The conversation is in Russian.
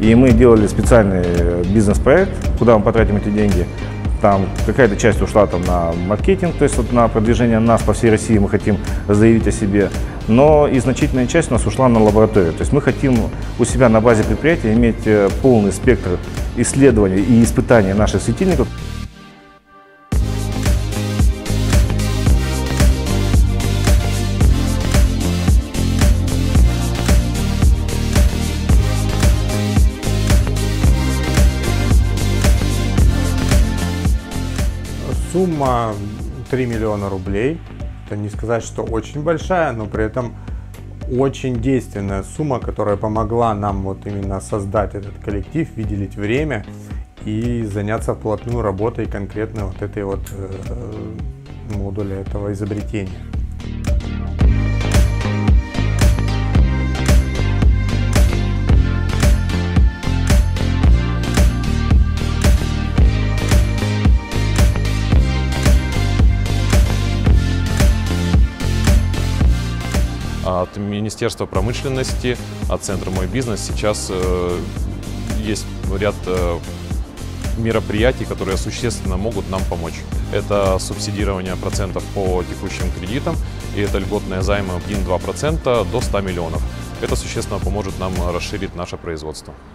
И мы делали специальный бизнес-проект, куда мы потратим эти деньги. Там какая-то часть ушла там на маркетинг, то есть вот на продвижение нас по всей России мы хотим заявить о себе. Но и значительная часть у нас ушла на лабораторию. То есть мы хотим у себя на базе предприятия иметь полный спектр исследований и испытаний наших светильников. Сумма 3 миллиона рублей. Это не сказать, что очень большая, но при этом очень действенная сумма, которая помогла нам вот именно создать этот коллектив, выделить время и заняться вплотную работой конкретно вот этой вот модуля этого изобретения. От Министерства промышленности, от Центра «Мой бизнес» сейчас есть ряд мероприятий, которые существенно могут нам помочь. Это субсидирование процентов по текущим кредитам, и это льготные займы 1-2% до 100 миллионов. Это существенно поможет нам расширить наше производство.